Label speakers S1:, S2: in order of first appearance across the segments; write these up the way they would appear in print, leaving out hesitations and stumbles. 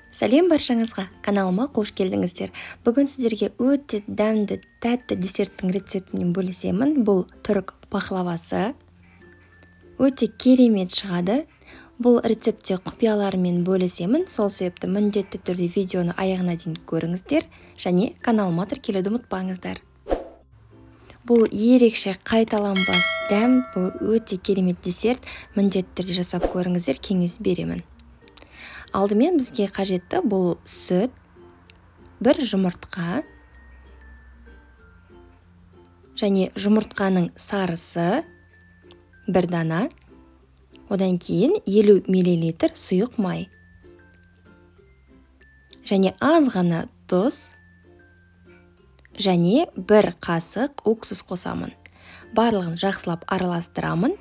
S1: Сәлем баршаңызға, каналыма қош келдіңіздер. Бүгін сіздерге өте дәмді, тәтті десерттің рецептінен бөлісемін. Бұл түрік пахлавасы. Өте керемет шығады. Бұл рецептте құпияларымен бөлісемін. Сол себепті міндетті түрде видеоны аяғына дейін көріңіздер және каналыма тіркелуді ұмытпаңыздар. Бұл ерекше қайталанбас дәм, бұл өте керемет десерт. Міндетті түрде жасап көріңіздер, кеңес беремін. Алдымен бізге қажетті бұл сүт, бір жұмыртқа және жұмыртқаның сарысы, бір дана, одан кейін 50 мл сұйық май және аз ғана тұз және бір қасық уксус қосамын. Барлығын жақсылап араластырамын.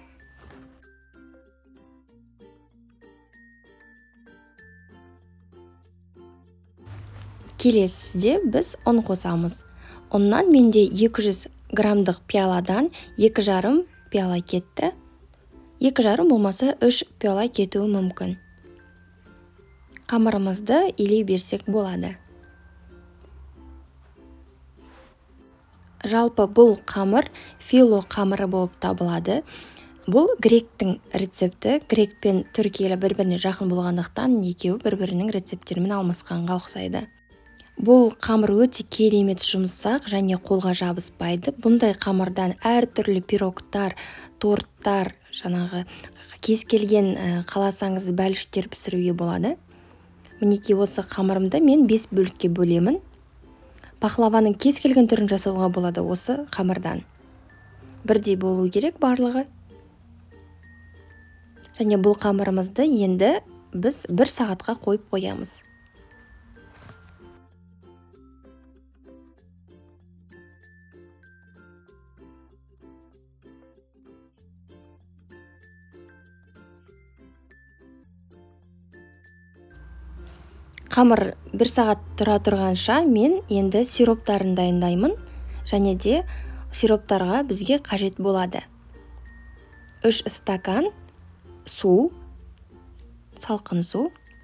S1: Келесіде біз ұн қосамыз. Ұннан менде 200 граммдық пиаладан 2,5 пиала кетті. 2,5 болмаса 3 пиала кетуі мүмкін. Қамырымызды илей берсек болады. Жалпы бұл қамыр фило қамыры болып табылады. Бұл гректің рецепті. Грек пен түрік елі бір-біріне жақын болғандықтан екеуі бір-бірінің рецепттерімен алмасқанға ұқсайды. Бұл қамыр өте керемет жұмсақ және қолға жабыспайды. Бұндай қамырдан әртүрлі пирогтар, торттар, кез келген қаласаңыз бәліштер пісіруге болады. Мінекей осы қамырымды мен 5 бөлікке бөлемін. Пахлаваның кез келген түрін жасауға болады осы қамырдан. Бірдей болу керек барлығы. Және бұл қамырымызды енді біз 1 сағатқа қойып қоямыз. Қамыр 1 сағат тұра тұрғанша мен енді сироптарын дайындаймын. Және де сироптарға бізге қажет болады. 3 стакан су, салқын су.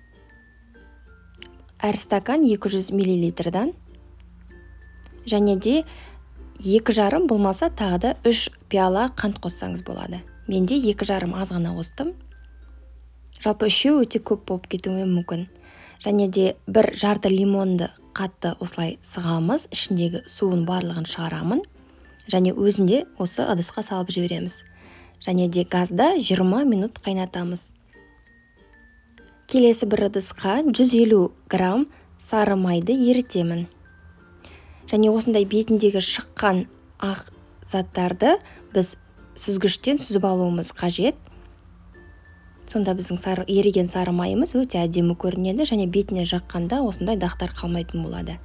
S1: Әр стакан 200 мл-дан. Және де 2,5 болмаса тағы да 3 пиала қант қоссаңыз болады. Менде 2,5 аз ғана қостым. Жалпы 3 өте көп болып кетуі мүмкін. Және де 1 жарты лимонды қатты осылай сығамыз, ішіндегі суын барлығын шығарамын. Және өзінде осы ыдысқа салып жібереміз. Және де газда 20 минут қайнатамыз. Келесі бір ыдысқа 150 грамм сары майды ерітемін. Және осындай бетіндегі шыққан ақ заттарды біз сүзгіштен сүзіп алуымыз қажет. Сонда біздің еріген сары майымыз өте әдемі көрінеді және бетіне жаққанда осындай дақтар қалмайтын болады.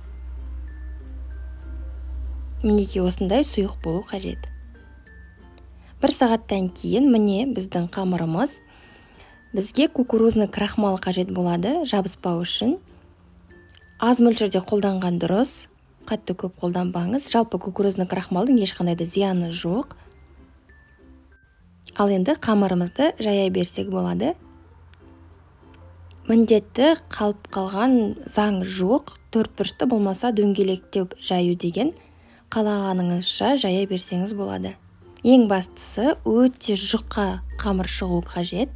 S1: Мінекей осындай сұйық болу қажет. 1 сағаттан кейін міне біздің қамырымыз. Бізге кукурузный крахмал қажет болады жабыспау үшін. Аз мөлшерде қолданған дұрыс, қатты көп қолданбаңыз. Жалпы кукурузный крахмалдың ешқандай да зияны жоқ. Ал енді қамырымызды жая берсек болады. Міндетті қалып қалған заң жоқ. 4 бұрышты болмаса дөңгелектеп жаю деген. Қалағаныңызша жая берсеңіз болады. Ең бастысы өте жұқа қамыр шығу қажет.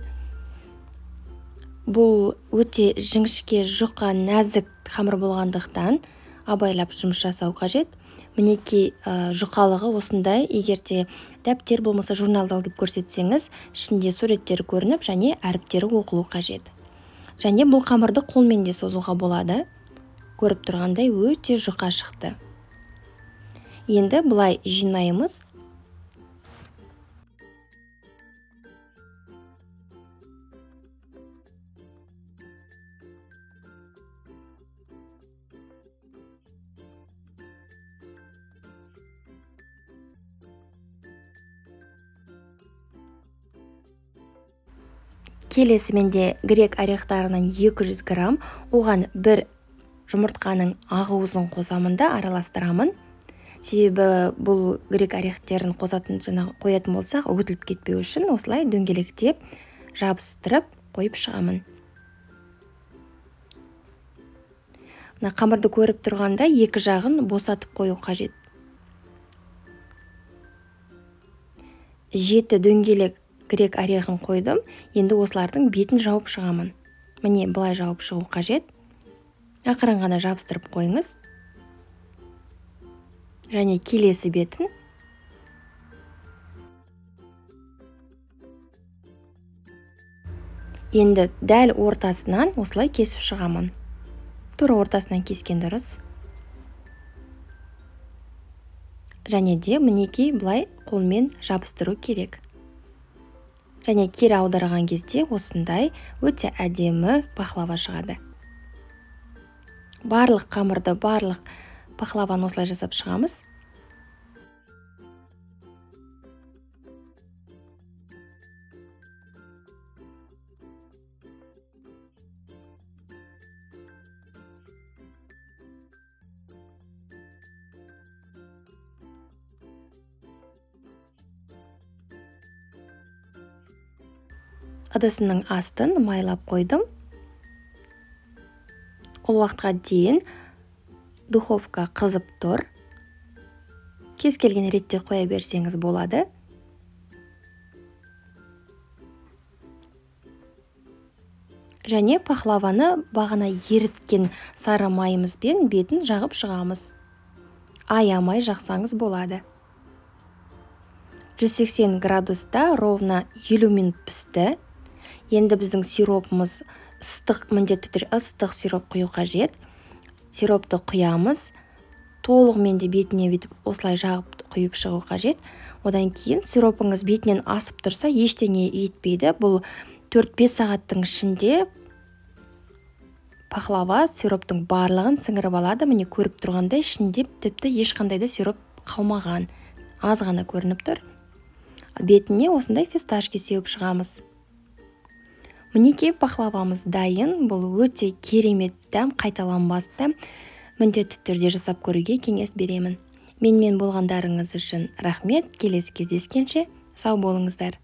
S1: Бұл өте жіңішке, жұқа, нәзік қамыр болғандықтан абайлап жұмыс жасау қажет. Мінекей жұқалығы осындай, егерде дәптер болмаса журналды алып көрсетсеңіз, ішінде суреттері көрініп және әріптері оқылу қажет. Және бұл қамырды қолмен де созуға болады. Көріп тұрғандай өте жұқа шықты. Енді бұлай жинаймыз. Келесі менде грек орехтарынан 200 грамм, оған 1 жұмыртқаның ағуызын қосамын да араластырамын. Себебі бұл грек орехтерін қоятын болсақ, үгітіліп кетпеу үшін осылай дөңгелектеп, жабыстырып қойып шығамын. Қамырды көріп тұрғанда екі жағын босатып қою қажет. 7 дөңгелек грек орехін қойдым. Енді осылардың бетін жауып шығамын. Міне былай жауып шығу қажет. Ақырын ғана жабыстырып қойыңыз. Және келесі бетін. Енді дәл ортасынан осылай кесіп шығамын. Тура ортасынан кескен дұрыс. Және де мінекей былай қолмен жабыстыру керек. Және кері аударған кезде осындай өте әдемі пахлава шығады. Барлық қамырды, барлық пахлаваны осылай жасап шығамыз. Ыдысының астын майлап қойдым. Ол уақытқа дейін духовка қызып тұр. Кез келген ретте қоя берсеңіз болады. Және пахлаваны бағана еріткен сары майымызбен бетін жағып шығамыз. Аямай жақсаңыз болады. 180 градуста ровно 50 минут пісті. Енді біздің сиропымыз ыстық, міндетті түрде ыстық сироп құю қажет. Сиропты құямыз. Толығымен де бетіне бүйтіп осылай жағып құйып шығу қажет. Одан кейін сиропыңыз бетінен асып тұрса, ештеңе етпейді. Бұл 4-5 сағаттың ішінде пахлава сироптың барлығын сіңіріп алады. Міне көріп тұрғандай ішінде тіпті ешқандай да сироп қалмаған. Аз ғана көрініп тұр. Бетіне осындай фисташки сеуіп шығамыз. Мінекей пахлавамыз дайын. Бұл өте керемет дәм, қайталанбас дәм. Міндетті түрде жасап көруге кеңес беремін. Менімен болғандарыңыз үшін рахмет. Келесі кездескенше сау болыңыздар.